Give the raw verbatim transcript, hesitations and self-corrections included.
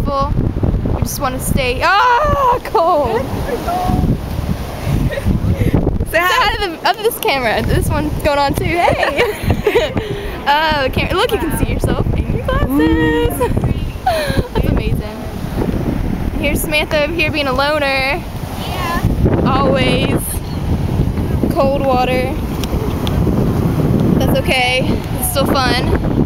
comfortable. We just want to stay. Ah, cold. Say hi to, the, to this camera. This one's going on too. Hey. Oh, the camera. Look, you can see yourself in your glasses. That's amazing. Here's Samantha over here being a loner. Yeah. Always. Cold water. That's okay. It's still fun.